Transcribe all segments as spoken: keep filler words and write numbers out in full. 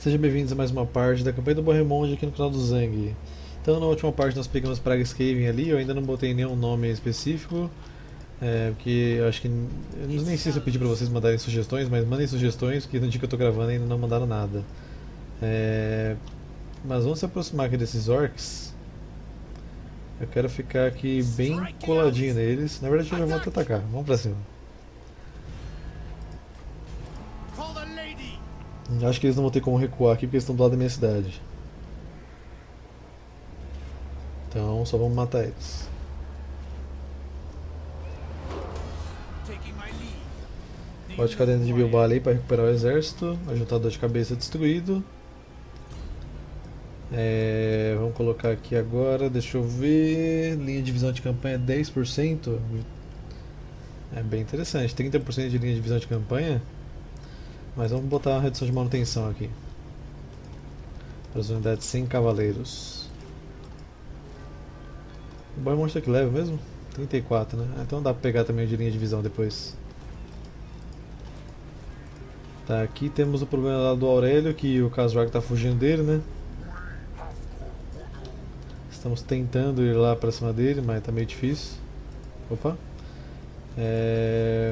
Sejam bem-vindos a mais uma parte da campanha do Borremonde aqui no canal do Zang. Então na última parte nós pegamos Pragscaven ali, eu ainda não botei nenhum nome específico, é, porque eu acho que... Eu nem sei se eu pedi pra vocês mandarem sugestões, mas mandem sugestões, que no dia que eu tô gravando ainda não mandaram nada. É, mas vamos se aproximar aqui desses orcs. Eu quero ficar aqui bem coladinho neles, na verdade eu já vou te atacar, vamos pra cima. Acho que eles não vão ter como recuar aqui porque eles estão do lado da minha cidade. Então só vamos matar eles. Pode ficar dentro de Bilbao aí para recuperar o exército. Ajuntador de cabeça destruído. É, vamos colocar aqui agora, deixa eu ver. Linha de visão de campanha dez por cento. É bem interessante, trinta por cento de linha de visão de campanha. Mas vamos botar uma redução de manutenção aqui para as unidades sem cavaleiros. O boy monstro que leva mesmo? trinta e quatro, né? Então dá para pegar também o de linha de visão depois. Tá, aqui temos o problema lá do Aurélio, que o Khazrak tá fugindo dele, né? Estamos tentando ir lá para cima dele, mas tá meio difícil. Opa! É...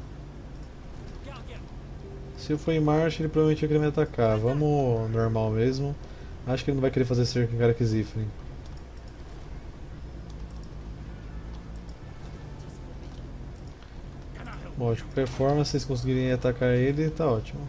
Se eu for em marcha, ele provavelmente vai querer me atacar. Vamos normal mesmo. Acho que ele não vai querer fazer cerco em Karakziflin. Bom, de qualquer forma, se vocês conseguirem atacar ele, tá ótimo.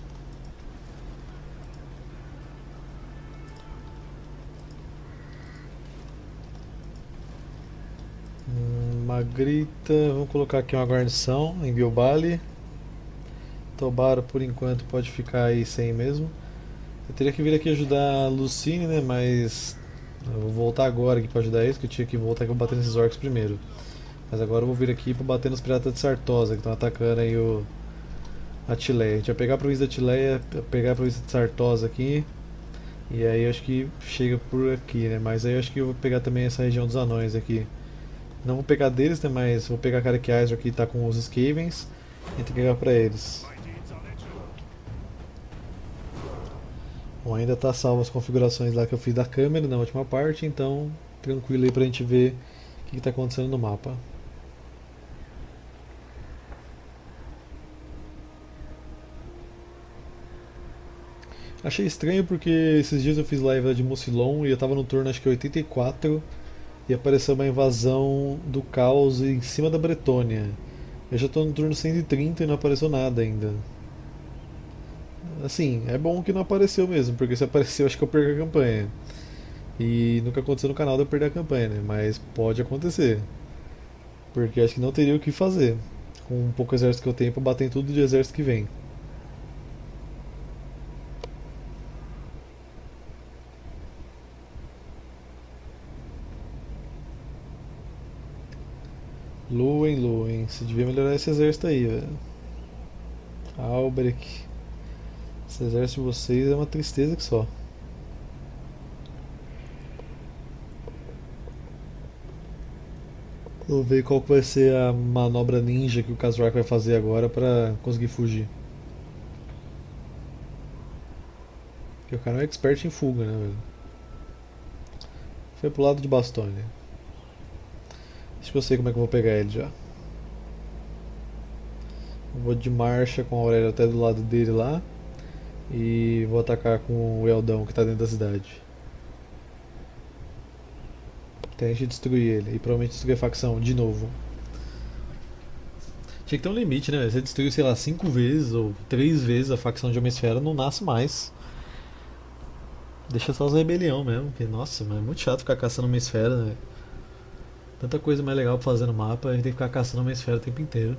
Hum, Magrita, vamos colocar aqui uma guarnição em Bilbali. Tobaro por enquanto pode ficar aí sem mesmo. Eu teria que vir aqui ajudar a Lucine, né? Mas eu vou voltar agora aqui para ajudar eles, que eu tinha que voltar aqui para bater nesses orcs primeiro. Mas agora eu vou vir aqui para bater nos piratas de Sartosa que estão atacando aí o a Tileia. A gente vai pegar a província da Tileia, pegar a província de Sartosa aqui. E aí acho que chega por aqui, né? Mas aí acho que eu vou pegar também essa região dos anões aqui. Não vou pegar deles, né? Mas vou pegar a Karakaiser que está com os Skavens e entregar para eles. Bom, ainda está salvo as configurações lá que eu fiz da câmera na última parte, então tranquilo aí pra gente ver o que está acontecendo no mapa. Achei estranho porque esses dias eu fiz live de Mucilon e eu tava no turno acho que oitenta e quatro e apareceu uma invasão do caos em cima da Bretônia. Eu já tô no turno cento e trinta e não apareceu nada ainda. Assim, é bom que não apareceu mesmo, porque se apareceu acho que eu perco a campanha. E nunca aconteceu no canal de eu perder a campanha, né? Mas pode acontecer. Porque acho que não teria o que fazer com um pouco exército que eu tenho pra bater em tudo de exército que vem. Luen, Luen, você devia melhorar esse exército aí, velho. Albrecht. Esse exército de vocês é uma tristeza que só. Vou ver qual que vai ser a manobra ninja que o Khazrak vai fazer agora pra conseguir fugir. Porque o cara é um expert em fuga, né, velho? Foi pro lado de Bastogne. Acho que eu sei como é que eu vou pegar ele já. Eu vou de marcha com a Aurélia até do lado dele lá. E vou atacar com o Eldão que está dentro da cidade. Tente destruir ele e provavelmente destruir a facção de novo. Tinha que ter um limite, né? Você destruiu, sei lá, cinco vezes ou três vezes a facção de Homem-Esfera, não nasce mais. Deixa só as rebelião mesmo, porque nossa, mas é muito chato ficar caçando uma esfera, né? Tanta coisa mais legal pra fazer no mapa, a gente tem que ficar caçando uma esfera o tempo inteiro.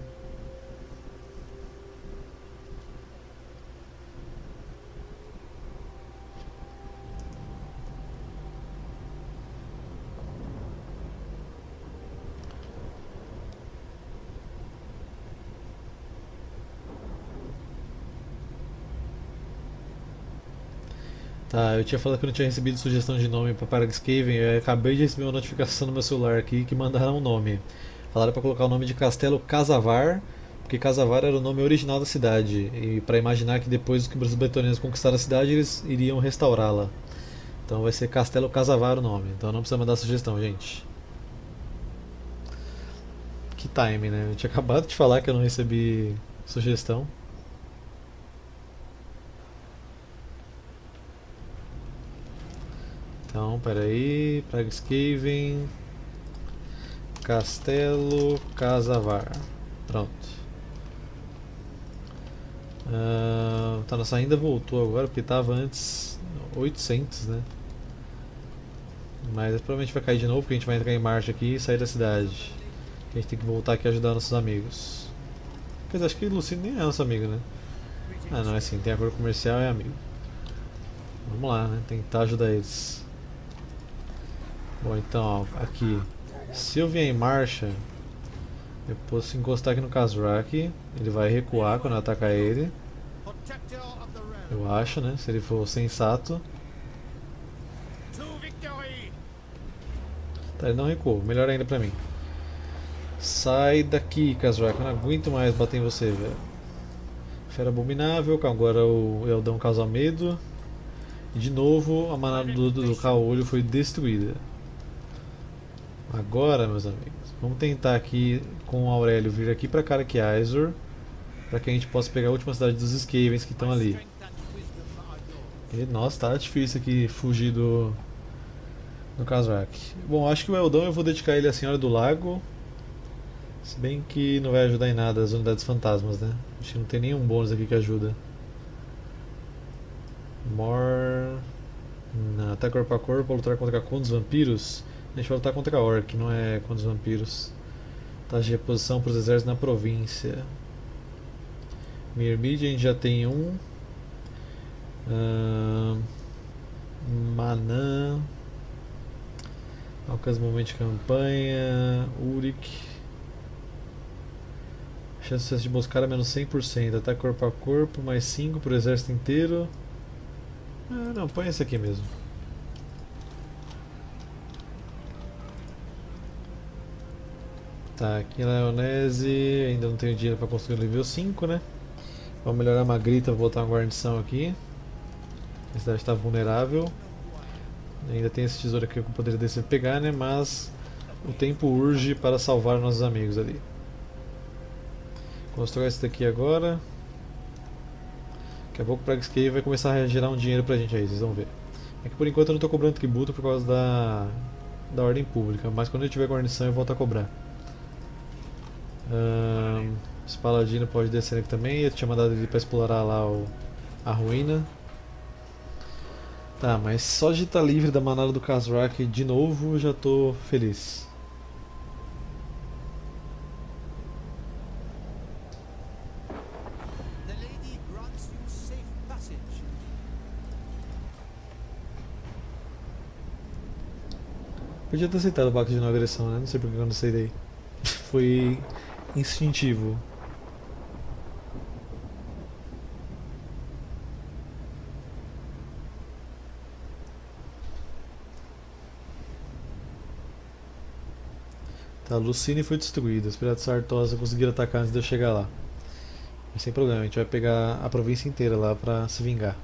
Tá, eu tinha falado que eu não tinha recebido sugestão de nome para Pragscaven, eu acabei de receber uma notificação no meu celular aqui que mandaram um nome. Falaram para colocar o nome de Castelo Casavar Porque Casavar era o nome original da cidade, e para imaginar que depois que os bretonianos conquistaram a cidade, eles iriam restaurá-la. Então vai ser Castelo Casavar o nome, então não precisa mandar sugestão, gente. Que time, né? Eu tinha acabado de falar que eu não recebi sugestão. Então, peraí, Pragscaven, Castelo Casavar. Pronto. Uh, tá, nossa ainda voltou agora, porque tava antes oitocentos, né? Mas provavelmente vai cair de novo, porque a gente vai entrar em marcha aqui e sair da cidade. A gente tem que voltar aqui e ajudar nossos amigos. Quer dizer, acho que Lucino nem é nosso amigo, né? Ah, não, é assim, tem acordo comercial e é amigo. Vamos lá, né? Tentar ajudar eles. Bom, então, ó, aqui. Se eu vier em marcha, eu posso encostar aqui no Kazrak. Ele vai recuar quando eu atacar ele. Eu acho, né? Se ele for sensato. Tá, ele não recuou. Melhor ainda pra mim. Sai daqui, Kazrak. Eu não aguento mais bater em você, velho. Fera abominável. Agora o Eldão causa medo. E de novo, a manada do, do, do Caolho foi destruída. Agora, meus amigos, vamos tentar aqui com o Aurélio vir aqui pra Karak-Aizur, para que a gente possa pegar a última cidade dos Skavens que estão ali. E, nossa, tá difícil aqui fugir do, do Kazrak. Bom, acho que o Eldão eu vou dedicar ele à Senhora do Lago, se bem que não vai ajudar em nada as unidades fantasmas, né? Acho que não tem nenhum bônus aqui que ajuda. More... Não, até corpo a corpo, lutar contra contos vampiros. A gente vai lutar contra a Orc, não é contra os vampiros. Taxa de reposição para os exércitos na província. Myrmidon a gente já tem um. Uh, Manã. Alcance momento de campanha. Uric. Chance de moscar a menos cem por cento. Ataque corpo a corpo, mais cinco para o exército inteiro. Ah, não, põe esse aqui mesmo. Tá, aqui na Leonese ainda não tenho dinheiro para construir o nível cinco, né? Vamos melhorar a Magrita, vou botar uma guarnição aqui. A cidade está vulnerável. Ainda tem esse tesouro aqui que eu poderia descer e pegar, né? Mas o tempo urge para salvar nossos amigos ali. Construir esse daqui agora. Daqui a pouco o Pragscaven vai começar a gerar um dinheiro pra gente aí, vocês vão ver. É que por enquanto eu não estou cobrando tributo por causa da, da ordem pública, mas quando eu tiver guarnição eu volto a cobrar. Um, esse paladino pode descer aqui também. Eu tinha mandado ele para explorar lá o, a ruína. Tá, mas só de estar livre da manada do Kazrak de novo eu já tô feliz. Podia ter aceitado o pacto de não agressão, né? Não sei porque eu não aceitei. Foi instintivo. Tá, Lucine foi destruída. Os piratas Sartosa conseguiram atacar antes de eu chegar lá. Mas sem problema, a gente vai pegar a província inteira lá pra se vingar.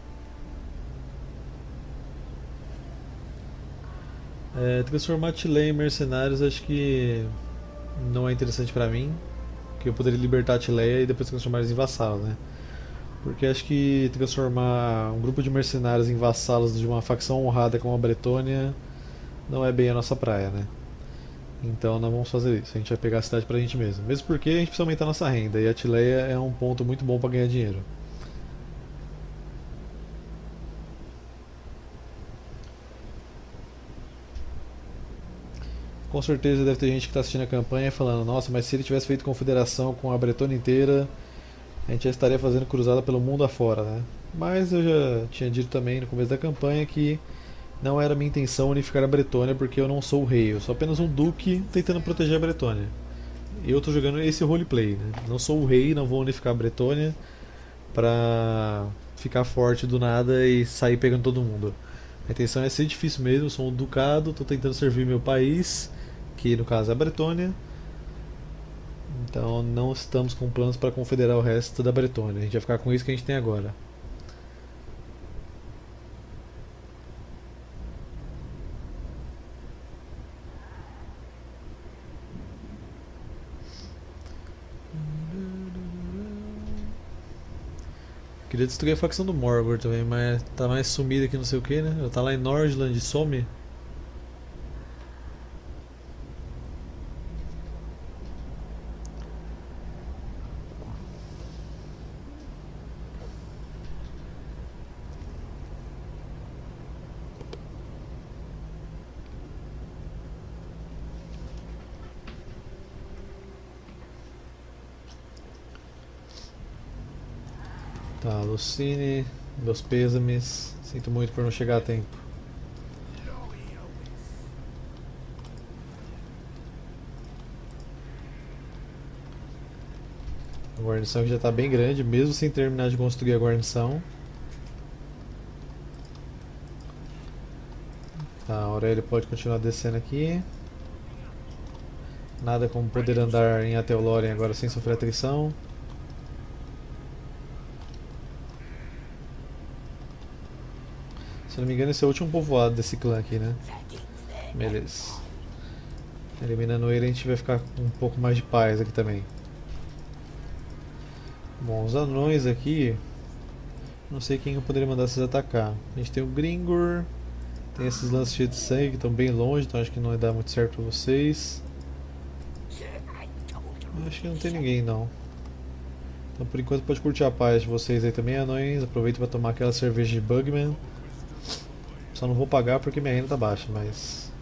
É, transformar Tilei em mercenários acho que não é interessante pra mim, porque eu poderia libertar a Tileia e depois transformar eles em vassalos, né? Porque acho que transformar um grupo de mercenários em vassalos de uma facção honrada como a Bretônia não é bem a nossa praia, né? Então não vamos fazer isso, a gente vai pegar a cidade pra gente mesmo. Mesmo porque a gente precisa aumentar nossa renda e a Tileia é um ponto muito bom pra ganhar dinheiro. Com certeza deve ter gente que está assistindo a campanha falando: nossa, mas se ele tivesse feito confederação com a Bretônia inteira, a gente já estaria fazendo cruzada pelo mundo afora, né? Mas eu já tinha dito também no começo da campanha que não era minha intenção unificar a Bretônia, porque eu não sou o rei, eu sou apenas um duque tentando proteger a Bretônia. Eu estou jogando esse roleplay, né? Não sou o rei, não vou unificar a Bretônia pra ficar forte do nada e sair pegando todo mundo. A intenção é ser difícil mesmo, eu sou um ducado, estou tentando servir meu país, que no caso é a Bretônia, Então não estamos com planos para confederar o resto da Bretônia. A gente vai ficar com isso que a gente tem agora. Queria destruir a facção do Morgor também, mas tá mais sumida que não sei o que, né? Ela tá lá em Nordland e some. Tá, Lucine, meus pêsames. Sinto muito por não chegar a tempo. A guarnição já está bem grande, mesmo sem terminar de construir a guarnição. Tá, a Aurélio pode continuar descendo aqui. Nada como poder andar em Atelorien agora sem sofrer atrição. Se não me engano, esse é o último povoado desse clã aqui, né? Beleza. Eliminando ele, a gente vai ficar com um pouco mais de paz aqui também. Bom, os anões aqui... Não sei quem eu poderia mandar vocês atacar. A gente tem o Gringor. Tem esses lances cheios de sangue que estão bem longe, então acho que não vai dar muito certo pra vocês. Eu acho que não tem ninguém, não. Então por enquanto pode curtir a paz de vocês aí também, anões. Aproveita para tomar aquela cerveja de Bugman. Só não vou pagar porque minha renda tá baixa, mas...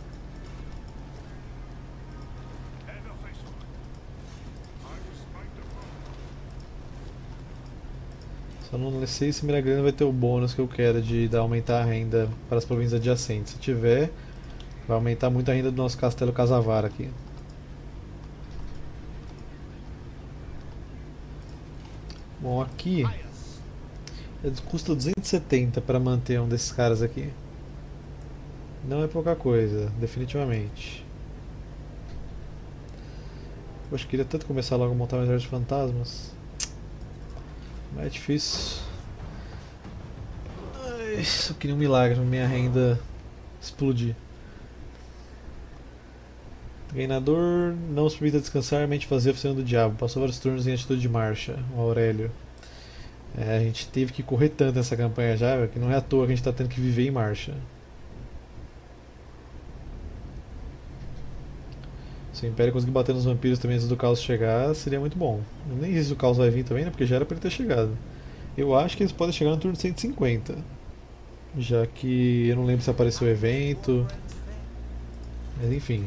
Só não sei se Miragrana vai ter o bônus que eu quero de dar, aumentar a renda para as províncias adjacentes. Se tiver, vai aumentar muito a renda do nosso castelo Casavar aqui. Bom, aqui custa duzentos e setenta para manter um desses caras aqui. Não é pouca coisa, definitivamente. Poxa, queria tanto começar logo a montar um exército de fantasmas. Mas é difícil. Ai, só queria um milagre pra minha renda explodir. Treinador não se permita descansar, mente fazer a oficina do diabo. Passou vários turnos em atitude de marcha, o Aurélio. É, a gente teve que correr tanto nessa campanha já, que não é à toa que a gente está tendo que viver em marcha. Se o Império conseguir bater nos vampiros também antes do caos chegar, seria muito bom. Eu nem sei se o caos vai vir também, né? Porque já era para ele ter chegado. Eu acho que eles podem chegar no turno cento e cinquenta. Já que eu não lembro se apareceu o evento. Mas enfim.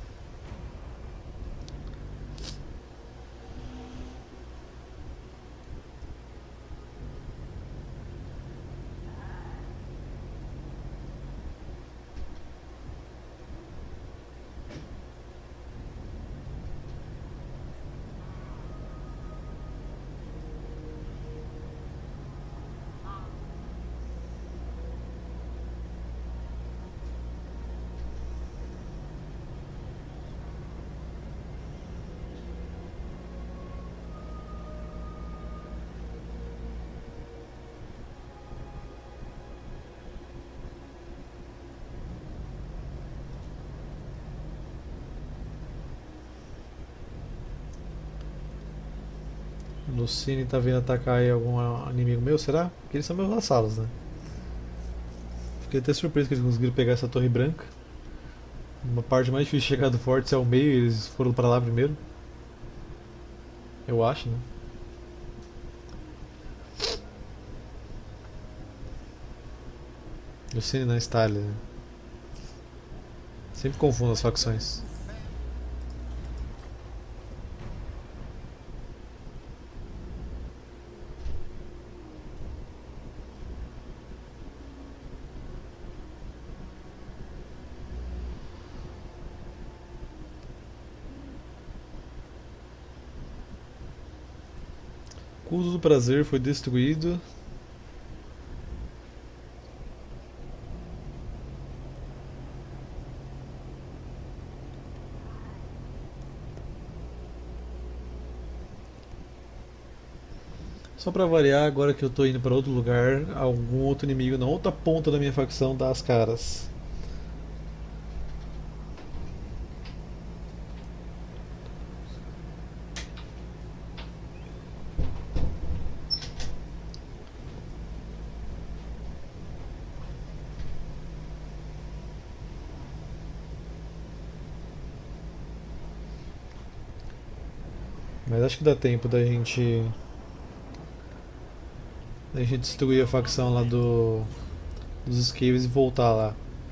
Lucine tá vindo atacar aí algum inimigo meu, será? Porque eles são meus vassalos, né? Fiquei até surpreso que eles conseguiram pegar essa torre branca. Uma parte mais difícil de chegar do forte é o meio e eles foram pra lá primeiro. Eu acho, né? Lucine não Stalin, né? Sempre confundo as facções. Culto do Prazer foi destruído. Só pra variar, agora que eu tô indo pra outro lugar, algum outro inimigo na outra ponta da minha facção dá as caras. Mas acho que dá tempo da gente. Da gente destruir a facção lá do. Dos Skaves e voltar lá.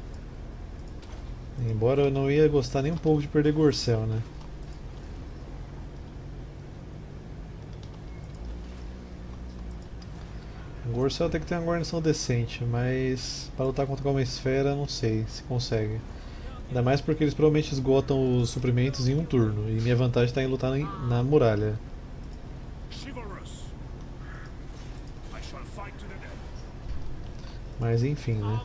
Embora eu não ia gostar nem um pouco de perder Gorcel, né? Gorcel tem que ter uma guarnição decente, mas para lutar contra uma esfera não sei se consegue. Ainda mais porque eles provavelmente esgotam os suprimentos em um turno, e minha vantagem está em lutar em- na muralha. Mas enfim, né?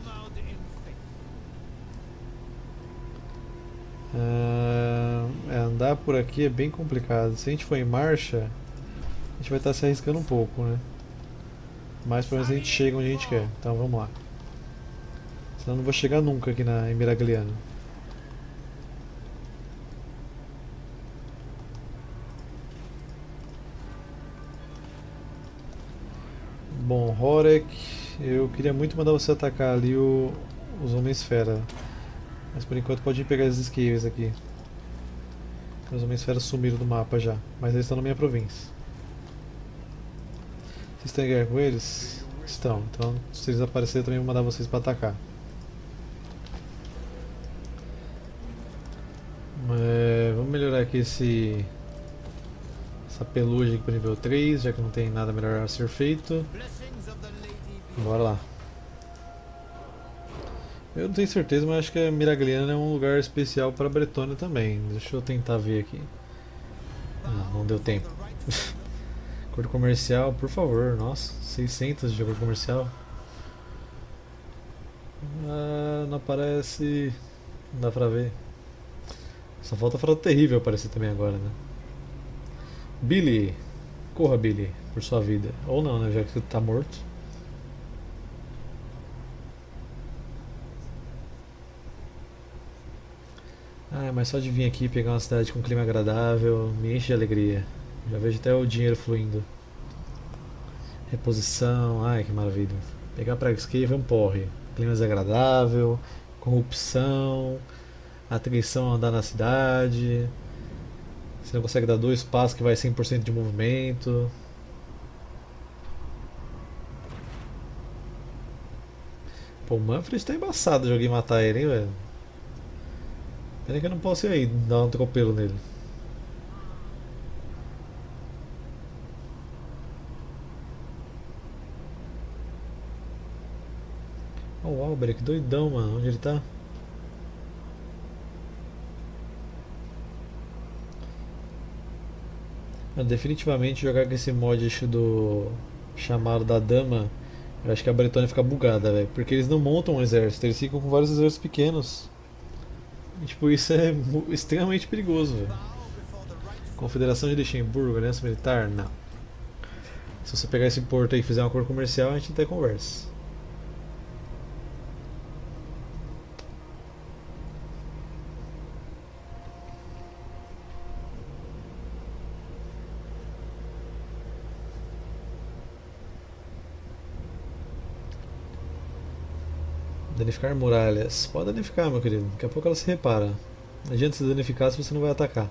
Ah, é, andar por aqui é bem complicado. Se a gente for em marcha, a gente vai estar se arriscando um pouco, né? Mas pelo menos a gente chega onde a gente quer. Então vamos lá. Senão eu não vou chegar nunca aqui na, em Miragliano. Bom, Horek, eu queria muito mandar você atacar ali o, os Homem-Esfera. Mas por enquanto pode ir pegar esses esquives aqui. Os Homem-Esfera sumiram do mapa já, mas eles estão na minha província. Vocês estão em guerra com eles? Estão, então se eles aparecerem eu também vou mandar vocês para atacar. É, vamos melhorar aqui esse, essa pelugem aqui para nível três, já que não tem nada melhor a ser feito. Bora lá. Eu não tenho certeza, mas acho que a Miragliano é um lugar especial para a Bretônia também. Deixa eu tentar ver aqui. Ah, não deu tempo. Acordo comercial, por favor. Nossa, seiscentos de acordo comercial. Ah, não aparece. Não dá pra ver. Só falta a Frota Terrível aparecer também agora, né? Billy! Corra, Billy, por sua vida. Ou não, né? Já que você tá morto. Ah, mas só de vir aqui pegar uma cidade com clima agradável me enche de alegria. Já vejo até o dinheiro fluindo. Reposição, ai que maravilha. Pegar Praga Escape é um porre. Clima desagradável, corrupção, atrição a andar na cidade. Você não consegue dar dois passos que vai cem por cento de movimento. Pô, o Manfred tá embaçado de alguém matar ele, hein, velho. Pena que eu não posso ir aí dar um atropelo nele. Ó, o Albrecht, doidão, mano. Onde ele tá? Mas definitivamente jogar com esse mod acho, do chamado da Dama, eu acho que a Bretônia fica bugada, velho. Porque eles não montam um exército, eles ficam com vários exércitos pequenos. E, tipo, isso é extremamente perigoso, velho. Confederação de Luxemburgo, Aliança Militar? Não. Se você pegar esse porto aí e fizer um acordo comercial, a gente até conversa. Danificar muralhas. Pode danificar, meu querido. Daqui a pouco ela se repara. Não adianta se danificar se você não vai atacar.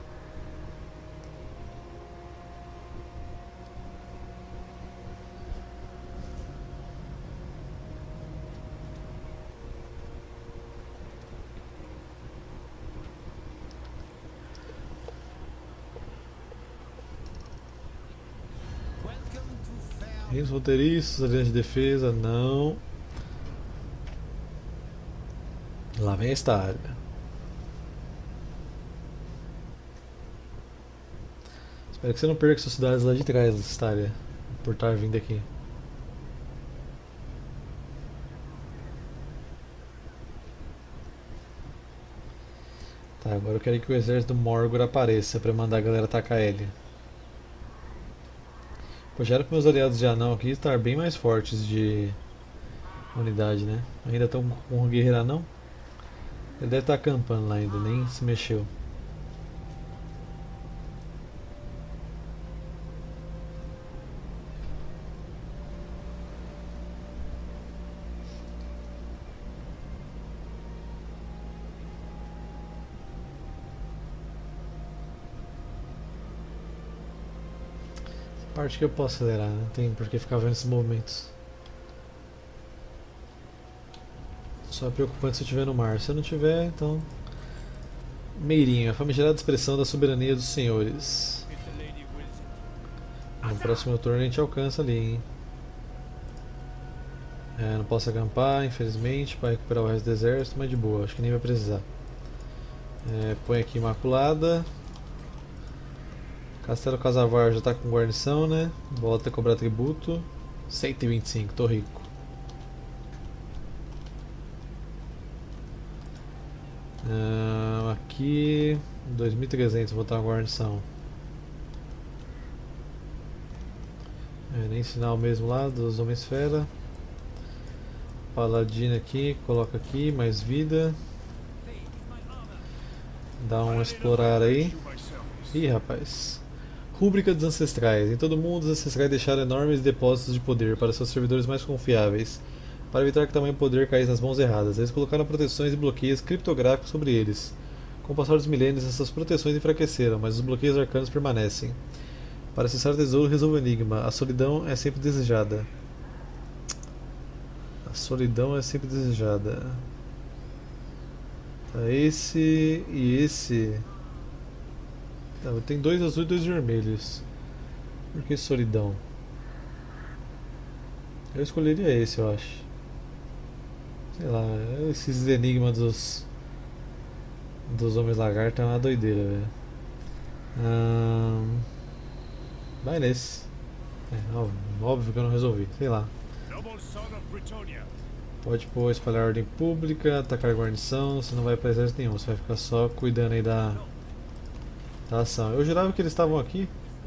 Reinos fronteiriços, aliança de defesa, não. Lá vem a Estália. Espero que você não perca suas cidades lá de trás, Estália, por estar vindo aqui. Tá, agora eu quero que o exército do Morgor apareça pra mandar a galera atacar ele. Pô, já era para meus aliados de anão aqui estar bem mais fortes de unidade, né? Ainda estão com o guerreiro anão? Ele deve estar acampando lá ainda, nem se mexeu. Parte que eu posso acelerar, né? Não tem por que ficar vendo esses movimentos. Só é preocupante se eu estiver no mar. Se eu não tiver, então. Meirinho, a famigerada expressão da soberania dos senhores. No próximo turno a gente alcança ali, hein? É, não posso acampar, infelizmente, para recuperar o resto do exército, mas de boa, acho que nem vai precisar. É, põe aqui Imaculada. Castelo Casavar já está com guarnição, né? Volta a cobrar tributo. cento e vinte e cinco, tô rico. Uh, aqui dois mil e trezentos vou botar uma guarnição. É, nem sinal mesmo lá dos Homem-Esfera. Paladino aqui, coloca aqui, mais vida. Dá um explorar aí. Ih, rapaz. Rúbrica dos Ancestrais. Em todo mundo, os Ancestrais deixaram enormes depósitos de poder para seus servidores mais confiáveis, para evitar que tamanho poder caísse nas mãos erradas. Eles colocaram proteções e bloqueios criptográficos sobre eles. Com o passar dos milênios, essas proteções enfraqueceram, mas os bloqueios arcanos permanecem. Para acessar o tesouro, resolva o enigma. A solidão é sempre desejada. A solidão é sempre desejada. Tá, esse e esse... Tá, tem dois azuis e dois vermelhos. Por que solidão? Eu escolheria esse, eu acho. Sei lá, esses enigmas dos dos homens lagarto é uma doideira, velho. Hum, vai nesse. É, óbvio, óbvio que eu não resolvi, sei lá. Pode pôr espalhar ordem pública, atacar guarnição, você não vai para exército nenhum, você vai ficar só cuidando aí da, da ação. Eu jurava que eles estavam aqui.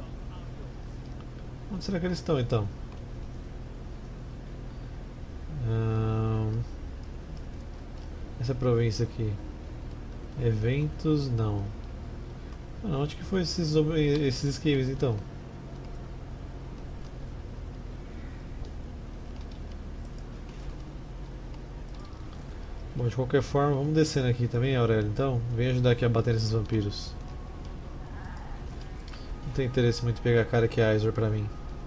Onde será que eles estão então? Hum, essa província aqui. Eventos, não. Ah, onde que foi esses, esses esquemas então? Bom, de qualquer forma, vamos descendo aqui também, Aurélio, então. Vem ajudar aqui a bater nesses vampiros. Não tem interesse muito em pegar a cara que é Aizor pra mim.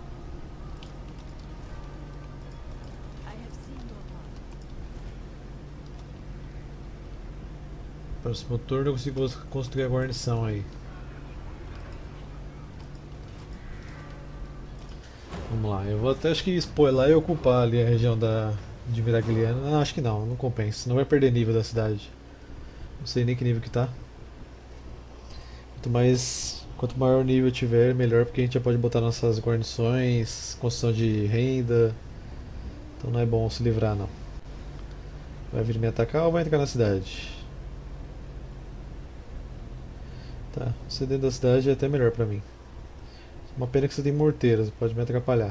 Próximo turno eu consigo construir a guarnição aí. Vamos lá, eu vou até acho que spoiler e ocupar ali a região da, de Miragliano. Não, acho que não, não compensa. Não vai perder nível da cidade. Não sei nem que nível que tá. Quanto mais, quanto maior o nível tiver, melhor, porque a gente já pode botar nossas guarnições, construção de renda. Então não é bom se livrar não. Vai vir me atacar ou vai entrar na cidade? Tá, você dentro da cidade é até melhor pra mim. Uma pena que você tem morteiras, pode me atrapalhar.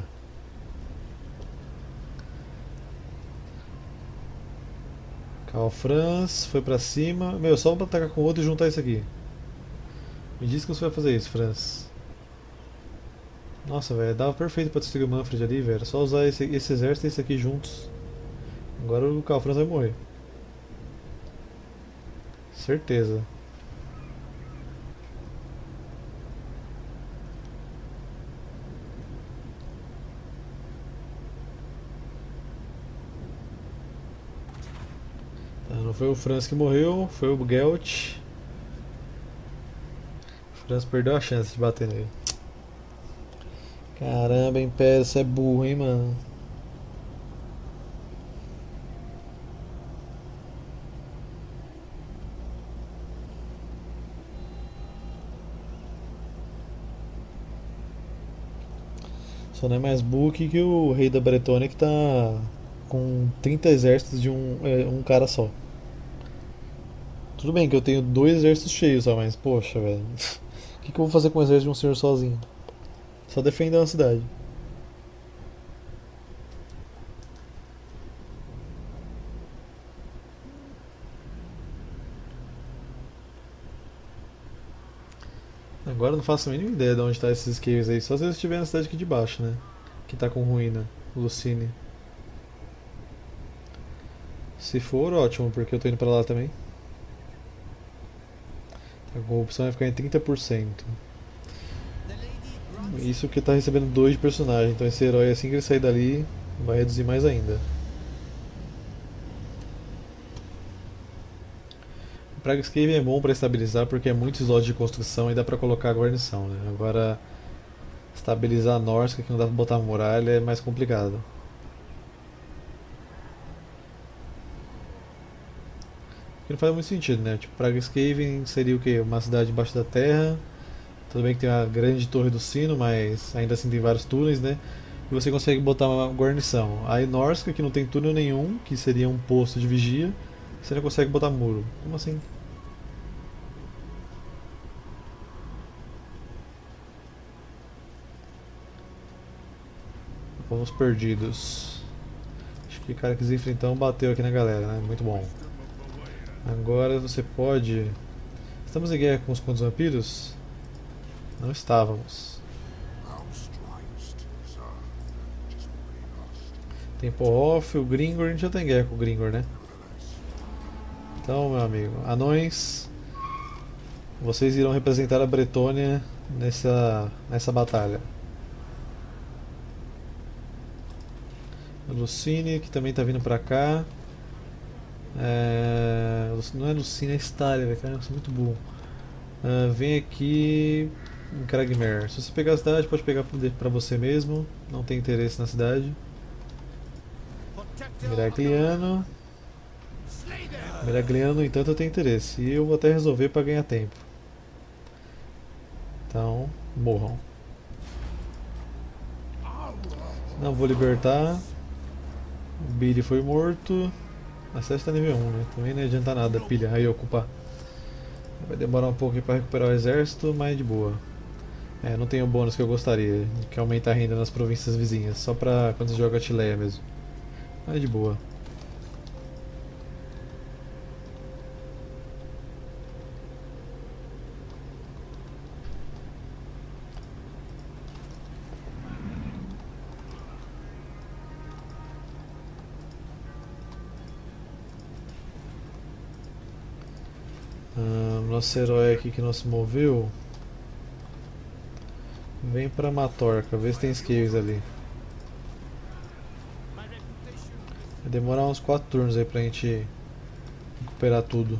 Calfrans foi pra cima. Meu, só pra atacar com o outro e juntar isso aqui. Me diz que você vai fazer isso, Franz. Nossa, velho, dava perfeito pra destruir o Manfred ali, velho. Só usar esse, esse exército e esse aqui juntos. Agora o Calfrans vai morrer. Certeza. Tá, não foi o Franz que morreu, foi o Gelt. O Franz perdeu a chance de bater nele. Caramba, Império, você é burro, hein, mano. Só não é mais burro que o rei da Bretônia que tá com trinta exércitos de um, é, um cara só. Tudo bem que eu tenho dois exércitos cheios só, mas poxa, velho. O que, que eu vou fazer com o exército de um senhor sozinho? Só defender uma cidade. Agora eu não faço a mínima ideia de onde tá esses caves aí, só se eles estiverem na cidade aqui de baixo, né? Que tá com ruína, Lucine. Se for, ótimo, porque eu tô indo pra lá também. A corrupção vai ficar em trinta por cento. Isso que tá recebendo dois de personagem, então esse herói assim que ele sair dali vai reduzir mais ainda. O Prague Cave é bom para estabilizar porque é muito slot de construção e dá pra colocar a guarnição, né? Agora estabilizar a Norska, que não dá pra botar muralha, é mais complicado. Porque não faz muito sentido, né? Tipo, Prague Cave seria o quê? Uma cidade embaixo da terra. Tudo bem que tem a grande torre do sino, mas ainda assim tem vários túneis, né? E você consegue botar uma guarnição. Aí Norska, que não tem túnel nenhum, que seria um posto de vigia, você não consegue botar muro. Como assim? Fomos perdidos. Acho que o cara quis enfrentar um bateu aqui na galera, né? Muito bom. Agora você pode... Estamos em guerra com os contos vampiros? Não estávamos. Tem Porroff, o Gringor, a gente já tem guerra com o Gringor, né? Então, meu amigo, anões, vocês irão representar a Bretônia nessa, nessa batalha. A Lucine, que também está vindo pra cá. É... Não é Lucine, é Stalin, velho, cara, eu sou muito burro. Uh, vem aqui em Kragmer. Se você pegar a cidade, pode pegar pra você mesmo, não tem interesse na cidade. Miragliano. Miragliano, no entanto, eu tenho interesse. E eu vou até resolver para ganhar tempo. Então, morram. Não vou libertar. O Billy foi morto. A Sete está nível um, né? Também não adianta nada pilha aí ocupar. Vai demorar um pouco para recuperar o exército, mas de boa. É, não tem o bônus que eu gostaria, que aumenta a renda nas províncias vizinhas, só pra quando você joga Tileia mesmo. Mas de boa. Ah, nosso herói aqui que nos moveu vem pra Matorca, vê se tem skills ali. Vai demorar uns quatro turnos aí pra gente recuperar tudo.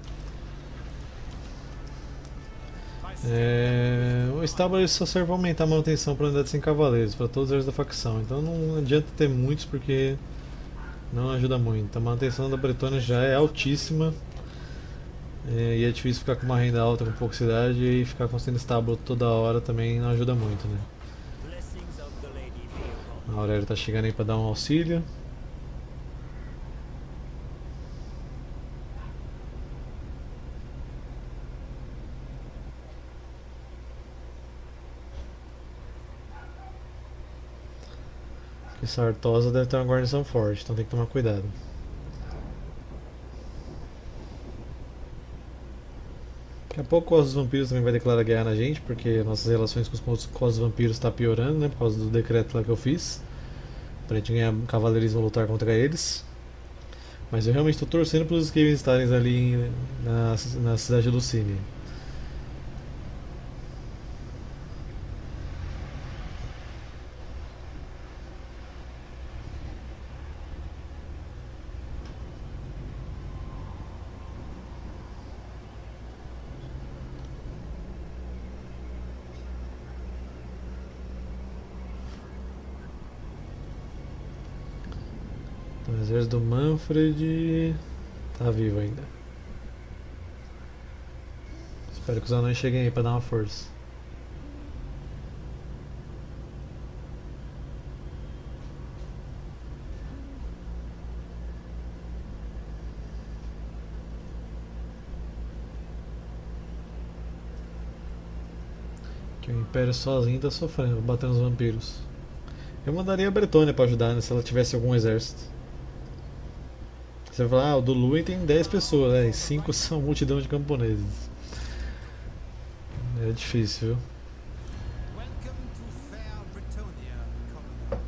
É... O estábulo só serve para aumentar a manutenção para unidades sem cavaleiros, para todos os da facção. Então não adianta ter muitos porque não ajuda muito. A manutenção da Bretônia já é altíssima. É, e é difícil ficar com uma renda alta com pouca cidade e ficar construindo estábulo toda hora também não ajuda muito, né? A Aurélia está chegando aí para dar um auxílio. E Sartosa deve ter uma guarnição forte, então tem que tomar cuidado. Daqui a pouco o Cos dos Vampiros também vai declarar guerra na gente, porque nossas relações com os Cos dos Vampiros estão tá piorando, né? Por causa do decreto lá que eu fiz. Pra gente ganhar cavaleirismo e lutar contra eles. Mas eu realmente estou torcendo para os Skavens estarem ali na, na cidade de Lucine. O exército do Manfred tá vivo ainda. Espero que os anões cheguem aí pra dar uma força. Que o Império sozinho tá sofrendo, batendo os vampiros. Eu mandaria a Bretônia pra ajudar, né, se ela tivesse algum exército. Você vai falar, ah, o do Lúin tem dez pessoas, né? E cinco são multidão de camponeses. É difícil, viu? Welcome to fair Britonia, Commoner.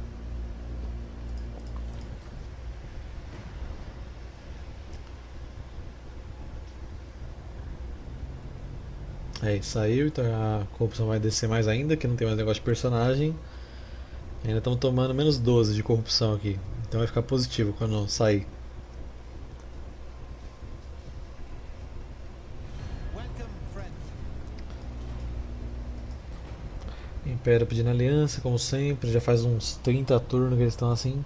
Aí, saiu, então a corrupção vai descer mais ainda, que não tem mais negócio de personagem. Ainda estamos tomando menos doze de corrupção aqui. Então vai ficar positivo quando sair. Welcome, friend. Império pedindo aliança, como sempre. Já faz uns trinta turnos que eles estão assim.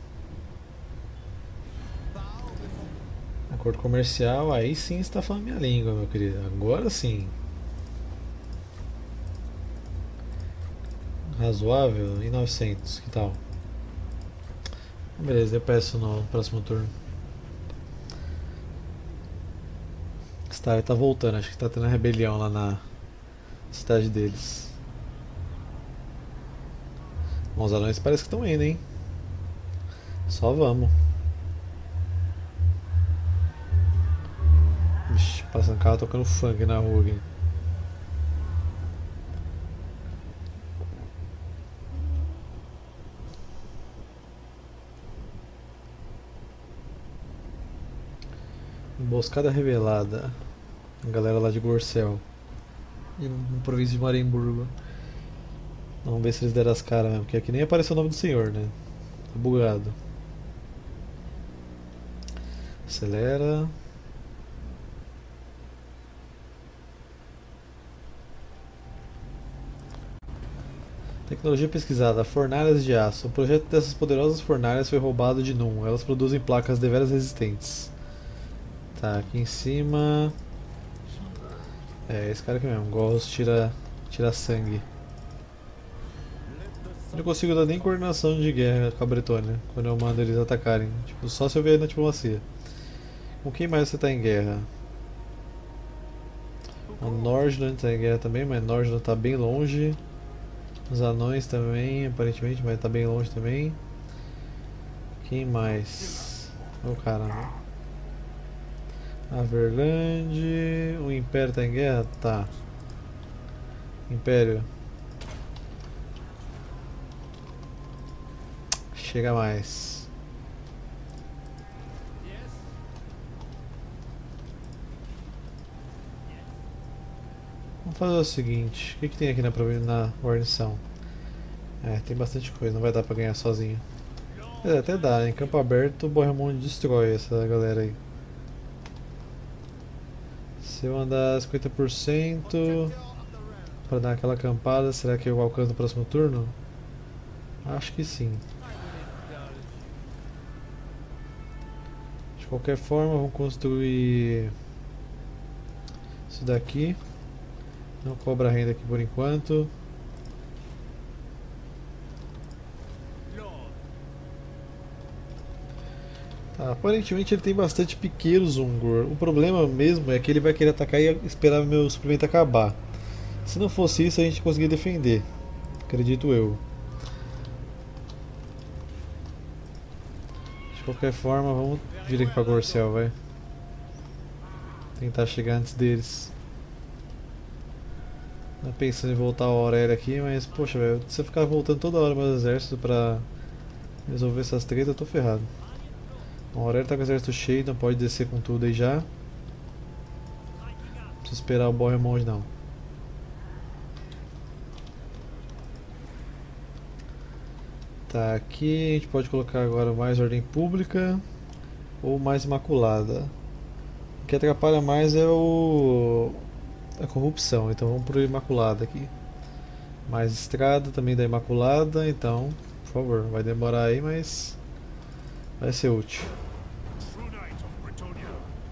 Bow before Acordo comercial, aí sim está falando minha língua, meu querido. Agora sim. Razoável? E novecentos, que tal? Beleza, eu peço no próximo turno. Está, tá voltando, acho que tá tendo rebelião lá na cidade deles. Bom, os anões parece que estão indo, hein? Só vamos. Vixe, passando carro tocando funk na rua aqui. Emboscada revelada. A galera lá de Gorcel. E no província de Marimburgo. Vamos ver se eles deram as caras mesmo, porque aqui nem apareceu o nome do senhor, né? Tá bugado. Acelera. Tecnologia pesquisada, fornalhas de aço. O projeto dessas poderosas fornalhas foi roubado de Num. Elas produzem placas deveras resistentes. Tá, aqui em cima. É, esse cara aqui mesmo. Gauss tira, tira sangue. Eu não consigo dar nem coordenação de guerra com a Bretônia quando eu mando eles atacarem. Tipo, só se eu ver na diplomacia. Com quem mais você tá em guerra? O Nordland tá em guerra também, mas Nordland tá bem longe. Os anões também, aparentemente, mas tá bem longe também. Quem mais? Oh caramba. Averland. O Império tá em guerra? Tá. Império. Chega mais. yes. Vamos fazer o seguinte. O que, que tem aqui na, provi- na guarnição? É, tem bastante coisa, não vai dar pra ganhar sozinho. É, até dá, né? Em campo aberto o Borremond destrói essa galera aí. Se eu andar cinquenta por cento Protector of the realm. pra dar aquela acampada, será que eu alcanço no próximo turno? Acho que sim. I will indulge. De qualquer forma, vamos construir isso daqui. Não cobra renda aqui por enquanto. Lord, Tá, aparentemente ele tem bastante piqueiros Ungor. O problema mesmo é que ele vai querer atacar e esperar meu suprimento acabar. Se não fosse isso, a gente conseguia defender. Acredito eu. De qualquer forma, vamos vir aqui pra Gorcel, vai. Tentar chegar antes deles. Tô pensando em voltar a Aurélia aqui, mas poxa, velho, se eu ficar voltando toda hora meus exércitos pra resolver essas tretas, eu tô ferrado. A Aurélia tá com o exército cheio, então pode descer com tudo aí já. Não precisa esperar o Borremond não. Tá, aqui a gente pode colocar agora mais ordem pública ou mais imaculada. O que atrapalha mais é o a corrupção, então vamos pro imaculada aqui. Mais estrada também da imaculada, então, por favor, vai demorar aí, mas vai ser útil. true knight of Britonia.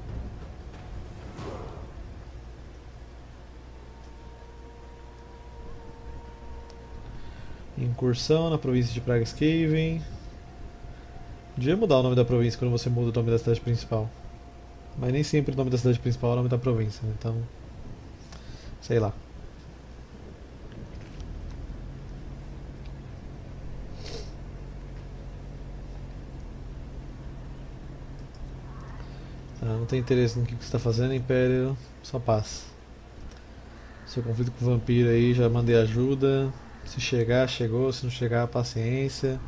Incursão na província de Pragscaven. Devia mudar o nome da província quando você muda o nome da cidade principal. Mas nem sempre o nome da cidade principal é o nome da província, né? Então. Sei lá. Tá, não tem interesse no que você está fazendo, Império. Só paz. Seu conflito com o vampiro aí, já mandei ajuda. Se chegar, chegou. Se não chegar, paciência.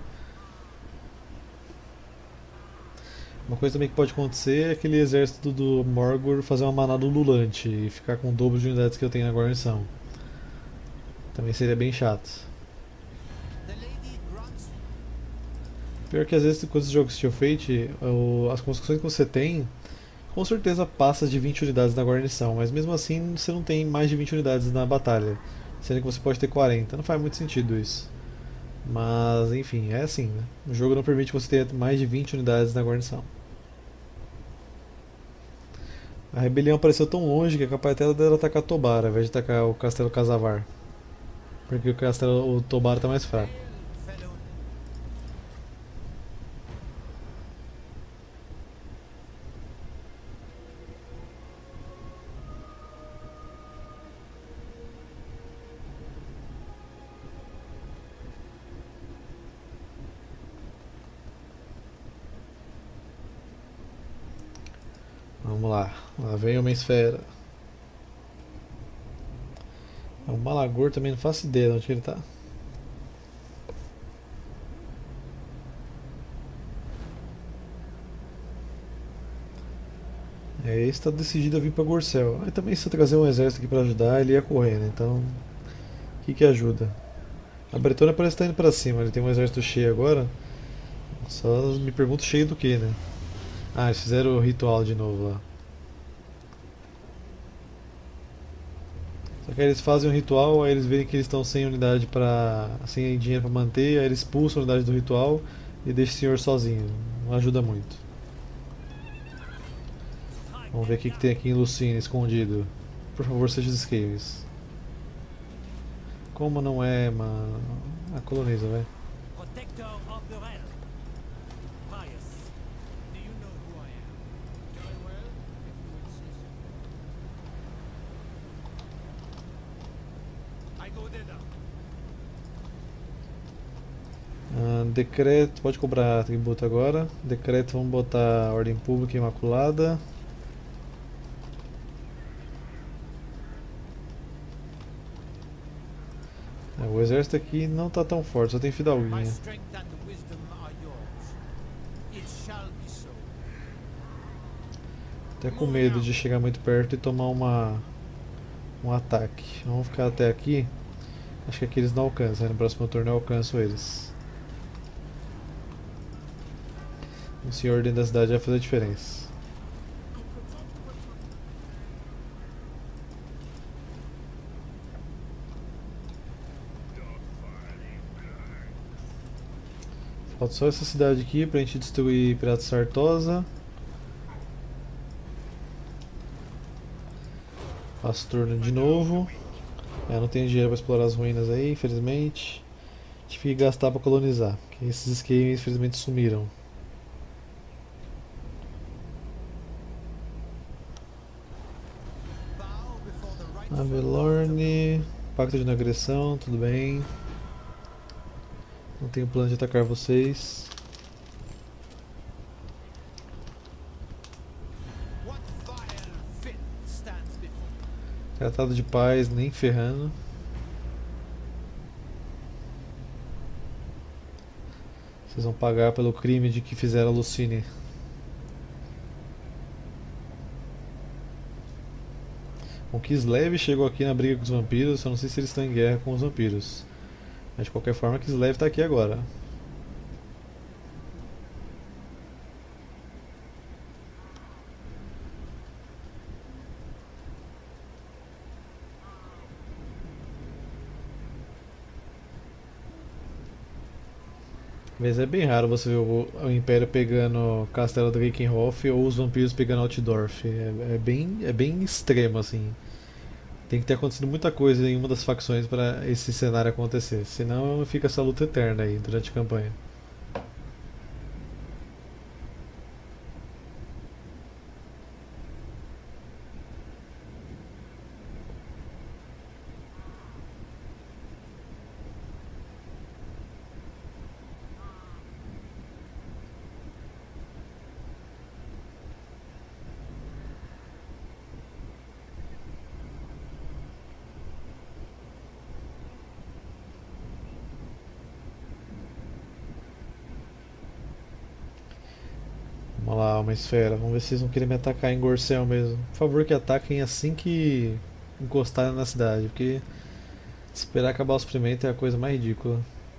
Uma coisa também que pode acontecer é aquele exército do Morgor fazer uma manada ululante e ficar com o dobro de unidades que eu tenho na guarnição. Também seria bem chato. The lady grants you. Pior que às vezes com esses jogos de Fate, o- as construções que você tem, com certeza passa de vinte unidades na guarnição, mas mesmo assim você não tem mais de vinte unidades na batalha, sendo que você pode ter quarenta. Não faz muito sentido isso. Mas enfim, é assim, né? O jogo não permite você ter mais de vinte unidades na guarnição. A rebelião apareceu tão longe que é capaz até dela atacar Tobara, ao invés de atacar o castelo Casavar. Porque o castelo, o Tobara tá mais fraco. Hail, fellow. Vamos lá, lá vem uma esfera. O Malagor também não faço ideia de onde que ele tá. É, esse tá decidido a vir pra Gorcel. Aí também se eu trazer um exército aqui pra ajudar, ele ia correr, né? Então, o que que ajuda? A Bretônia parece estar indo pra cima, ele tem um exército cheio agora. Só me pergunto cheio do que, né? Ah, eles fizeram o ritual de novo lá. Só que aí eles fazem o ritual, aí eles veem que eles estão sem unidade para, sem dinheiro pra manter, aí eles expulsam a unidade do ritual e deixam o senhor sozinho. Não ajuda muito. Vamos ver o que, que tem aqui em Lucine escondido. Por favor, seja dos Caves. Como não é, mano? Ah, coloniza, vai. Protector of the realm. Pious. Do you know who I am? Very well, if you insist. I go thither. Ah, decreto, pode cobrar tributo agora. Decreto, vamos botar Ordem Pública Imaculada. É, o exército aqui não tá tão forte, só tem My fidalguinha. strength and wisdom are yours. It shall be so. Até com medo de chegar muito perto e tomar uma um ataque. Vamos ficar até aqui. Acho que aqui eles não alcançam, no próximo turno eu alcanço eles. O senhor dentro da cidade vai fazer a diferença. Falta só essa cidade aqui pra gente destruir Pirata Sartosa. Faço turno de novo. É, não tenho dinheiro pra explorar as ruínas aí, infelizmente. Tive que gastar pra colonizar, porque esses esquemas infelizmente sumiram. Bow before the rightful Avelorne, pacto de não agressão, tudo bem. Não tenho plano de atacar vocês. What vile filth stands before you? Tratado de paz, nem ferrando. Vocês vão pagar pelo crime de que fizeram a Lucine. O Kislev chegou aqui na briga com os vampiros, eu não sei se eles estão em guerra com os vampiros. Mas de qualquer forma, Kislev está aqui agora. Mas é bem raro você ver o, o Império pegando o Castelo Drakenhof ou os vampiros pegando Altdorf. É, é, bem, é bem extremo assim. Tem que ter acontecido muita coisa em uma das facções para esse cenário acontecer. Senão fica essa luta eterna aí durante a campanha. uma esfera. Vamos ver se eles vão querer me atacar em Gorcel mesmo. Por favor, que ataquem assim que encostarem na cidade, porque esperar acabar o suprimento é a coisa mais ridícula.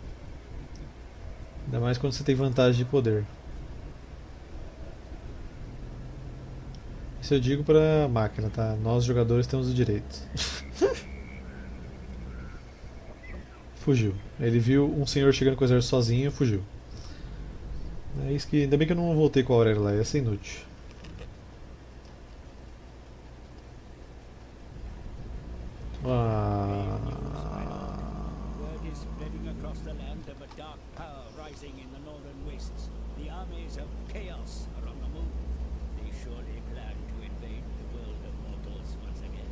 Ainda mais quando você tem vantagem de poder. Isso eu digo pra máquina, tá? Nós jogadores temos o direito. Fugiu. Ele viu um senhor chegando com o exército sozinho e fugiu. É isso que. Ainda bem que eu não voltei com a Aurélia lá, ia ser inútil. Ah. Word is spreading across the land of a dark power rising in the northern wastes. The armies of chaos are on the move. They surely plan to invade the world of mortals once again.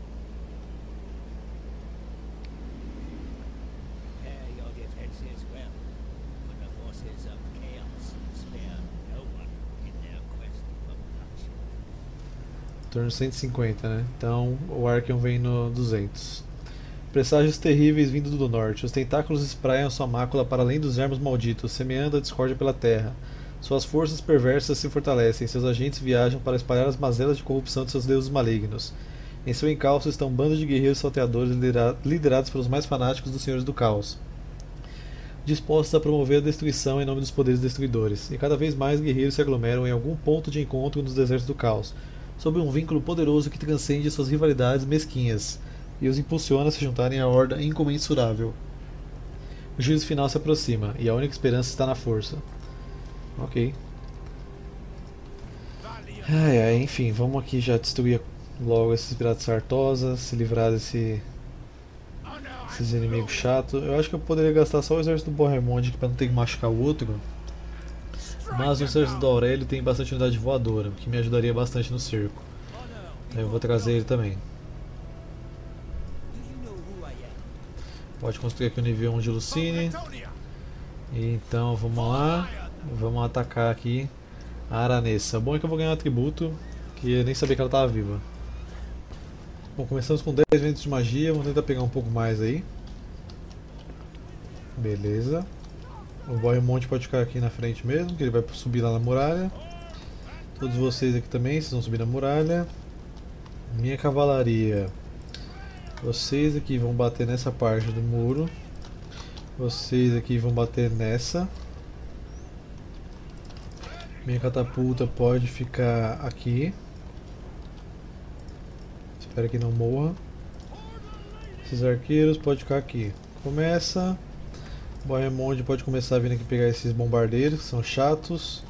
Prepare your defenses well, for the forces of chaos spare no one in their quest for bloodshed. Turno cento e cinquenta, né? Então o Archeon vem no duzentos. Presságios terríveis vindo do norte. Os tentáculos espraiam sua mácula para além dos ermos malditos, semeando a discórdia pela terra. Suas forças perversas se fortalecem, seus agentes viajam para espalhar as mazelas de corrupção de seus deuses malignos. Em seu encalço estão um bando de guerreiros salteadores lidera liderados pelos mais fanáticos dos Senhores do Caos, dispostos a promover a destruição em nome dos poderes destruidores. E cada vez mais guerreiros se aglomeram em algum ponto de encontro nos desertos do Caos, sob um vínculo poderoso que transcende suas rivalidades mesquinhas e os impulsiona a se juntarem à horda incomensurável. O juízo final se aproxima, e a única esperança está na força. Ok. Ai, ai, enfim, vamos aqui já destruir logo esses piratas Sartosa, se livrar desse, desses inimigos chatos. Eu acho que eu poderia gastar só o exército do Bohemond aqui para não ter que machucar o outro. Mas o exército do Aurélio tem bastante unidade voadora, o que me ajudaria bastante no cerco. Aí eu vou trazer ele também. Pode construir aqui o nível um de Lucine. Então vamos lá. Vamos atacar aqui a Aranessa. O bom é que eu vou ganhar um atributo, que eu nem sabia que ela estava viva. Bom, começamos com dez ventos de magia. Vamos tentar pegar um pouco mais aí. Beleza. O Bohemond pode ficar aqui na frente mesmo, que ele vai subir lá na muralha. Todos vocês aqui também, vocês vão subir na muralha. Minha cavalaria. Vocês aqui vão bater nessa parte do muro. Vocês aqui vão bater nessa. Minha catapulta pode ficar aqui. Espero que não morra. Esses arqueiros podem ficar aqui. Começa. Bohemond pode começar a vir aqui pegar esses bombardeiros, que são chatos.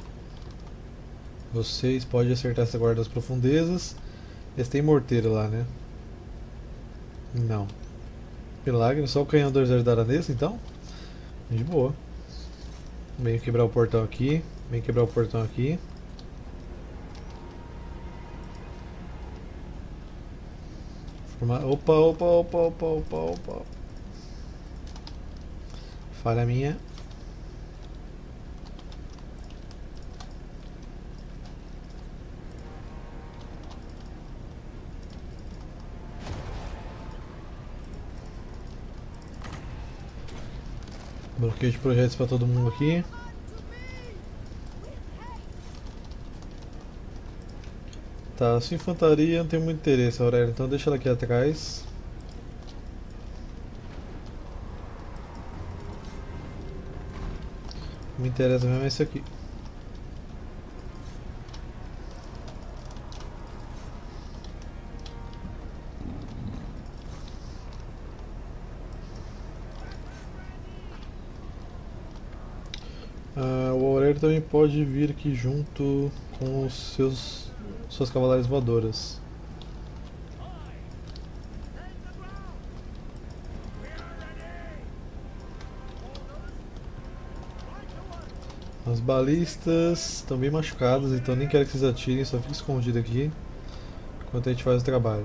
Vocês podem acertar essa guarda das profundezas. Eles têm morteiro lá, né? Não. Milagre, só o canhão do exército da Aranessa, então? De boa. Vem quebrar o portão aqui. Vem quebrar o portão aqui. Forma... Opa, opa, opa, opa, opa, opa. Falha minha. Bloqueio de projetos para todo mundo aqui. Tá, a sua infantaria não tem muito interesse, Aurélia, então deixa ela aqui atrás. O que me interessa mesmo é esse aqui. Ah, o Aurélio também pode vir aqui junto com os seus suas cavaleiras voadoras. As balistas estão bem machucadas, então nem quero que vocês atirem, só fica escondido aqui enquanto a gente faz o trabalho.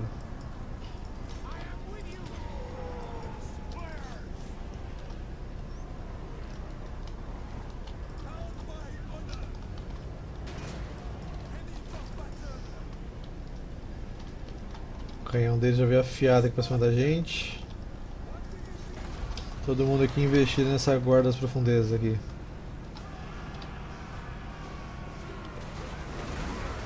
O canhão dele já veio afiado aqui pra cima da gente. Todo mundo aqui investido nessa guarda das profundezas aqui.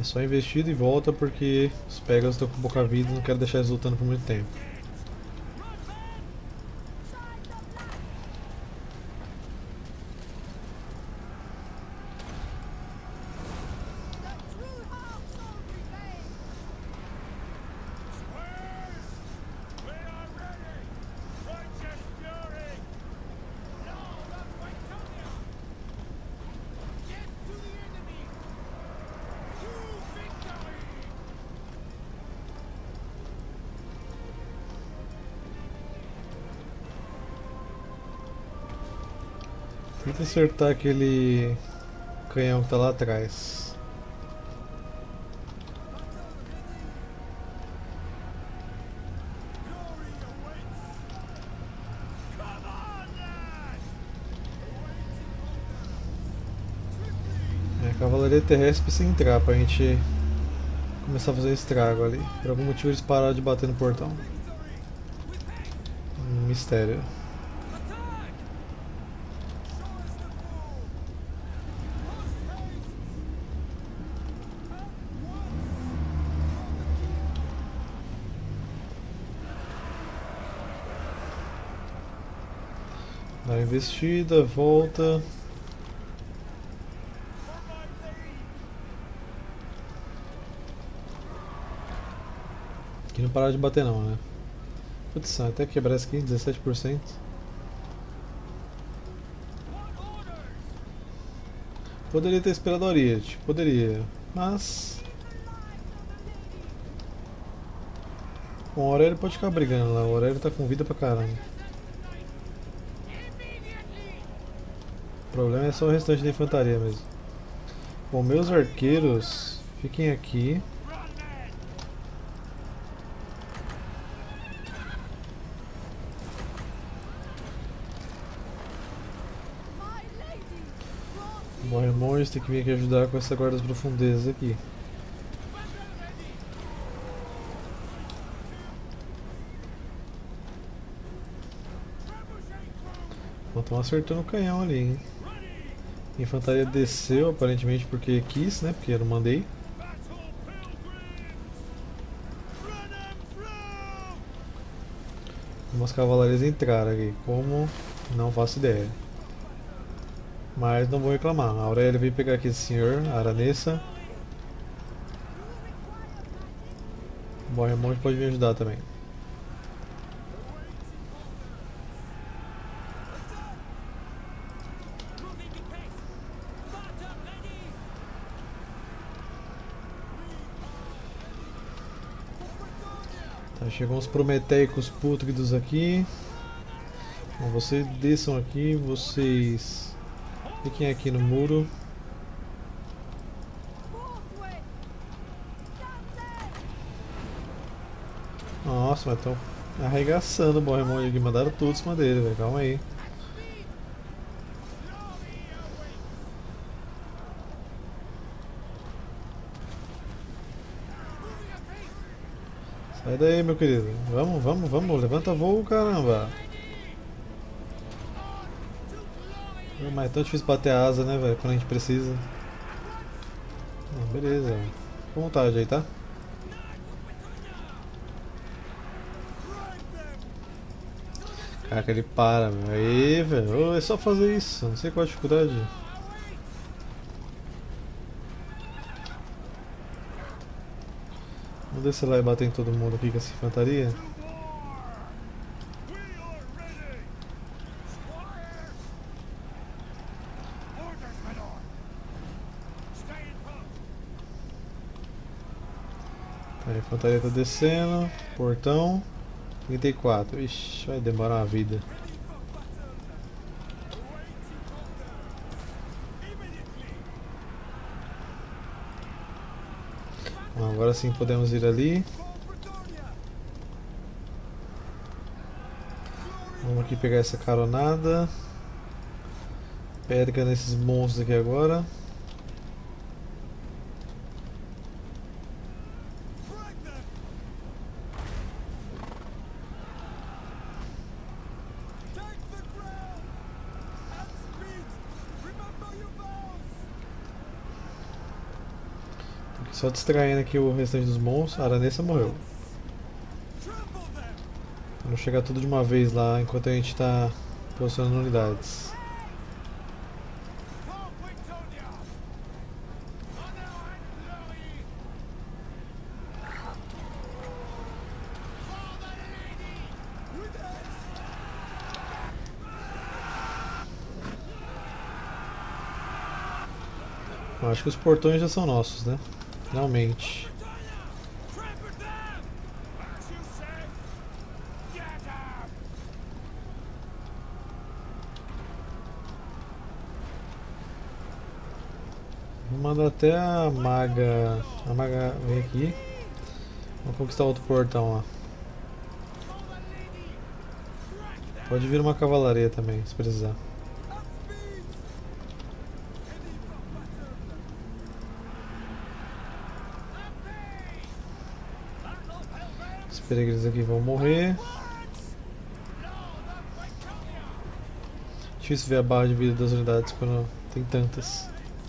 só investido e volta porque os Pegasus estão com pouca vida e não quero deixar eles lutando por muito tempo. Tenta acertar aquele canhão que tá lá atrás. É, a cavalaria terrestre precisa entrar pra gente começar a fazer estrago ali. Por algum motivo eles pararam de bater no portão. Um mistério. Dá uma investida, volta. Aqui não parar de bater não, né? Putz, até quebrar isso aqui, dezessete por cento. Poderia ter esperado a Ariete, poderia, mas... Bom, o Aurélio pode ficar brigando lá, o Aurélio tá com vida pra caramba. O problema é só o restante da infantaria mesmo. Bom, meus arqueiros fiquem aqui. Bom, Remões tem que vir aqui ajudar com essa guarda das profundezas aqui. Estão acertando o canhão ali, hein? A infantaria desceu aparentemente porque quis, né? Porque eu não mandei. Umas cavalarias entraram aqui, como? Não faço ideia. Mas não vou reclamar. A Aurélia veio pegar aqui esse senhor, a Aranessa. Bom, o Remões pode me ajudar também. Tá, chegou uns prometeicos pútridos aqui. Bom, vocês desçam aqui, vocês fiquem aqui no muro. Nossa, mas estão arregaçando o Borremond aqui, mandaram tudo em cima dele, velho. Calma aí. Sai daí, meu querido. Vamos, vamos, vamos. Levanta voo, caramba. Mas é tão difícil bater a asa, né, velho? Quando a gente precisa. Ah, beleza. Fica com vontade aí, tá? Caraca, ele para, meu. Aí, velho. Oh, é só fazer isso. Não sei qual a dificuldade. Vamos descer lá e bater em todo mundo aqui com essa infantaria. A infantaria tá descendo. Portão. trinta e quatro. Ixi, vai demorar uma vida. Bom, agora sim podemos ir ali. Vamos aqui pegar essa caronada. Pega nesses monstros aqui agora. Só distraindo aqui o restante dos monstros. A Aranessa morreu. Trample them! Vamos chegar tudo de uma vez lá enquanto a gente está posicionando unidades. Call Quintonia! Honor and glory! For the lady! With us! Eu acho que os portões já são nossos, né? Finalmente. Trample them! As you said! Get up! Vou mandar até a maga. A maga vem aqui. Vamos conquistar outro portão lá. For the lady! Track them! Pode vir uma cavalaria também, se precisar. Up speed! Heading for battle! Up Battle of Hellbrand! Os peregrinos aqui vão morrer. Once! Lord of Quintonia! Difícil ver a barra de vida das unidades quando tem tantas.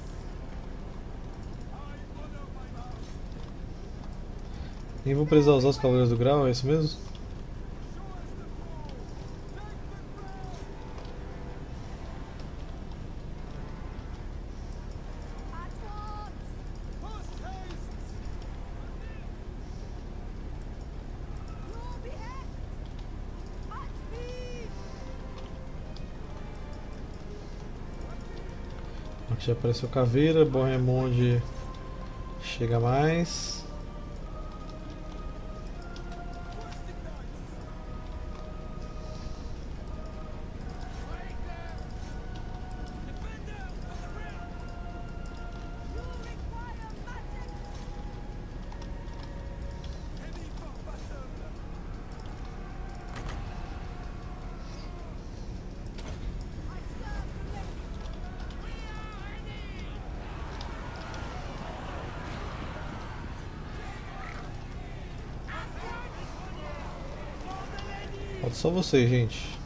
Nem vou precisar usar os cavaleiros do grau, é isso mesmo? Aqui já apareceu caveira, Borremonde chega mais. Falta só vocês, gente.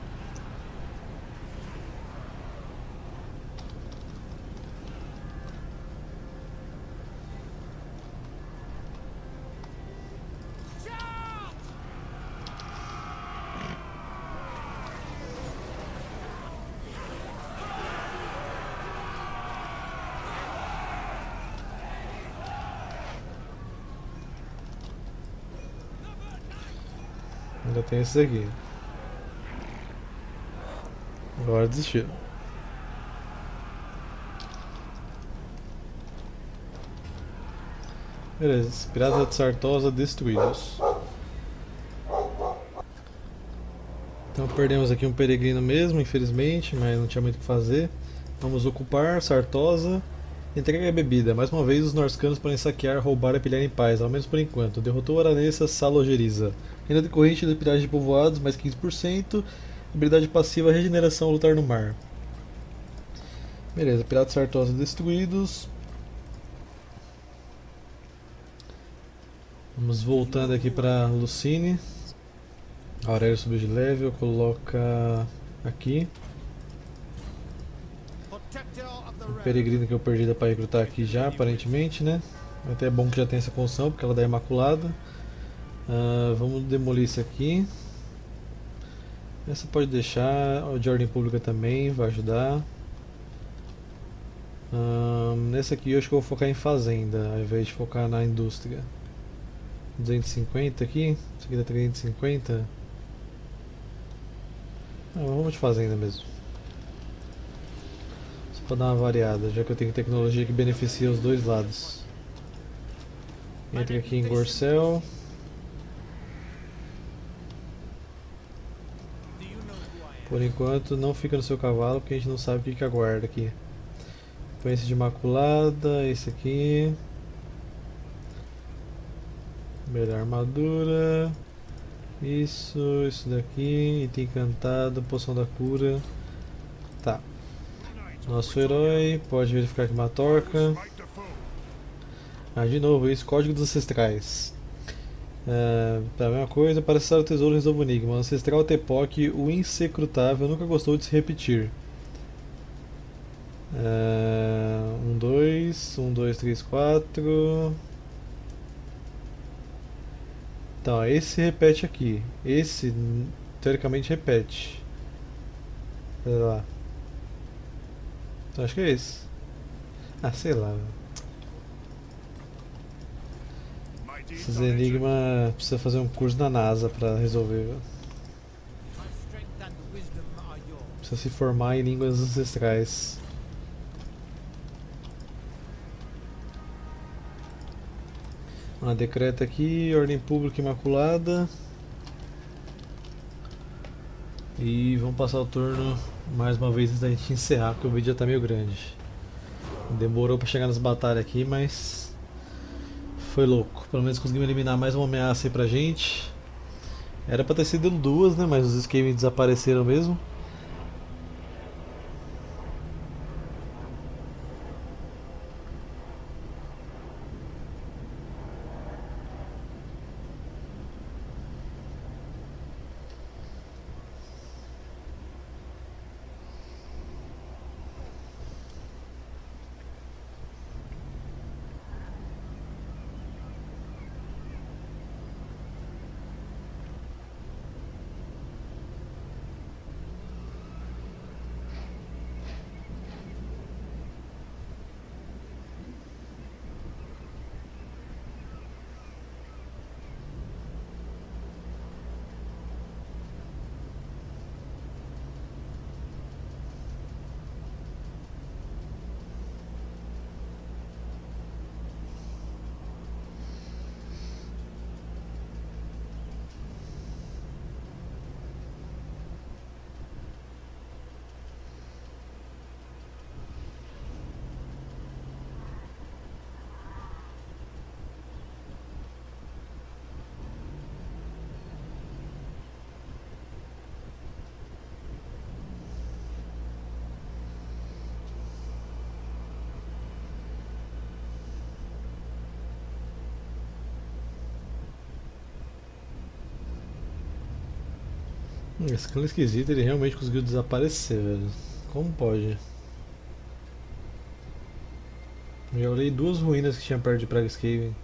Ainda tem esses aqui. Agora desistiu. Beleza, Piratas de Sartosa destruídos. Então perdemos aqui um peregrino mesmo, infelizmente, mas não tinha muito o que fazer. Vamos ocupar Sartosa. Entrega a bebida. Mais uma vez os norscanos podem saquear, roubar e pilhar em paz, ao menos por enquanto. Derrotou a Aranessa Salogeriza. Renda decorrente da pilhagem de povoados, mais quinze por cento. Habilidade passiva, regeneração ao lutar no mar. Beleza, Piratas Sartosa destruídos. Vamos voltando aqui para Lucine. Aurélio subiu de level, coloca aqui. O peregrino que eu perdi dá para recrutar aqui já, aparentemente, né? Até é bom que já tem essa construção, porque ela dá Imaculada. Uh, vamos demolir isso aqui. Essa pode deixar, o de ordem pública também vai ajudar. Uh, nesse aqui eu acho que eu vou focar em fazenda, ao invés de focar na indústria. duzentos e cinquenta aqui, isso aqui dá trezentos e cinquenta. Ah, vamos de fazenda mesmo. Para dar uma variada, já que eu tenho tecnologia que beneficia os dois lados. Entre aqui em Gorcel. Por enquanto não fica no seu cavalo, porque a gente não sabe o que, que aguarda aqui. Põe esse de Imaculada, esse aqui. Melhor armadura. Isso, isso daqui. Item encantado, poção da cura. Tá. Nosso herói pode verificar aqui uma torca. Ah, de novo, isso, código dos ancestrais. É, tá, a mesma coisa, para acessar o tesouro resolva o enigma. O ancestral Tepoc, o insecrutável, nunca gostou de se repetir. É, um, dois, um, dois, três, quatro. Então, esse repete aqui. Esse, teoricamente, repete. Sei lá. Então, acho que é esse. Ah, sei lá. Esses enigmas precisa fazer um curso na NASA pra resolver. Viu? My strength and wisdom are yours. Precisa se formar em línguas ancestrais. Uma decreta aqui, ordem pública imaculada. E vamos passar o turno mais uma vez antes da gente encerrar, porque o vídeo já tá meio grande. Demorou pra chegar nas batalhas aqui, mas foi louco. Pelo menos conseguimos eliminar mais uma ameaça aí pra gente. Era pra ter sido duas, né? Mas os Skaven desapareceram mesmo. Esse clã esquisito, ele realmente conseguiu desaparecer, velho. Como pode? Já olhei duas ruínas que tinha perto de Pragueskaven.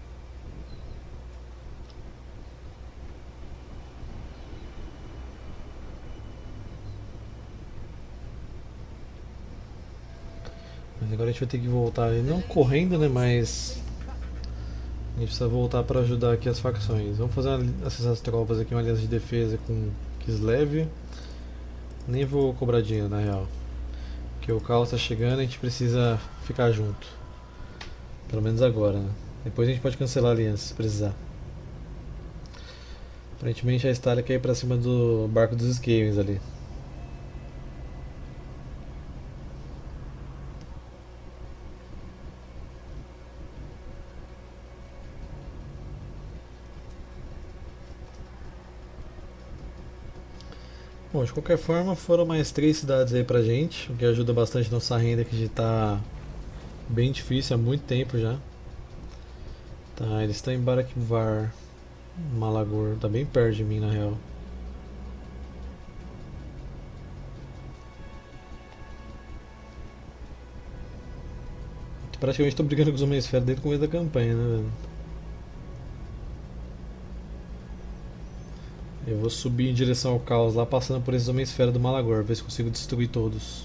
Mas agora a gente vai ter que voltar ali, não correndo, né, mas a gente precisa voltar para ajudar aqui as facções. Vamos fazer uma, essas tropas aqui, uma aliança de defesa com Kislev. Nem vou cobrar dinheiro na real, porque o caos tá chegando e a gente precisa ficar junto. Pelo menos agora, né? Depois a gente pode cancelar a aliança se precisar. Aparentemente a Estália quer ir pra cima do barco dos Skavens ali. Bom, de qualquer forma foram mais três cidades aí pra gente, o que ajuda bastante nossa renda, que já tá bem difícil há muito tempo já. Tá, eles estão em Barakvar, Malagor, tá bem perto de mim na real. Praticamente tô brigando com os Homem-Esfera desde o começo da campanha, né, velho? Eu vou subir em direção ao caos lá, passando por esses Homem-Esfera do Malagor, ver se consigo destruir todos.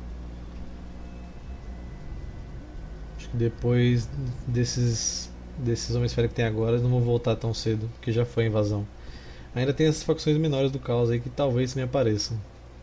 Acho que depois desses desses Homem-Esfera que tem agora, eles não vão voltar tão cedo, porque já foi a invasão. Ainda tem essas facções menores do caos aí que talvez me apareçam.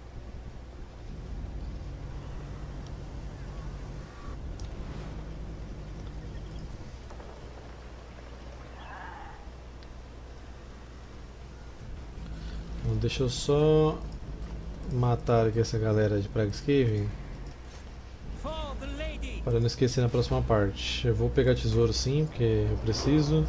Então, deixa eu só matar aqui essa galera de Pragueskaven For the lady. para não esquecer na próxima parte. Eu vou pegar tesouro sim, porque eu preciso.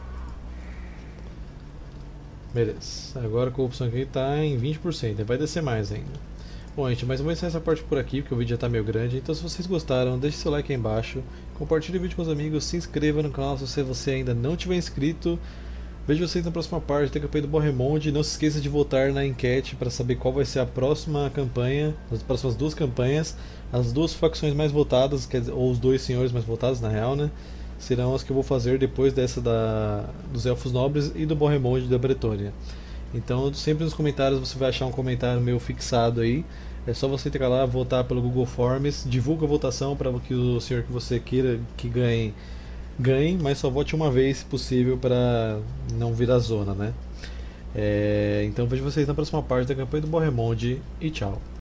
Beleza, agora a corrupção aqui está em vinte por cento, vai descer mais ainda. Bom, gente, mas eu vou encerrar essa parte por aqui, porque o vídeo já está meio grande. Então se vocês gostaram, deixe seu like aí embaixo, compartilhe o vídeo com os amigos, se inscreva no canal se você ainda não tiver inscrito. Vejo vocês na próxima parte da campanha do Borremonde. Não se esqueça de votar na enquete para saber qual vai ser a próxima campanha, as próximas duas campanhas. As duas facções mais votadas, quer dizer, ou os dois senhores mais votados na real, né? Serão as que eu vou fazer depois dessa da, dos Elfos Nobres e do Borremonde da Bretônia. Então, sempre nos comentários você vai achar um comentário meu fixado aí. É só você entrar lá, votar pelo Google Forms, divulga a votação para que o senhor que você queira que ganhe, ganhe, mas só vote uma vez se possível para não virar zona, né? É, então vejo vocês na próxima parte da campanha do Borremonde e tchau.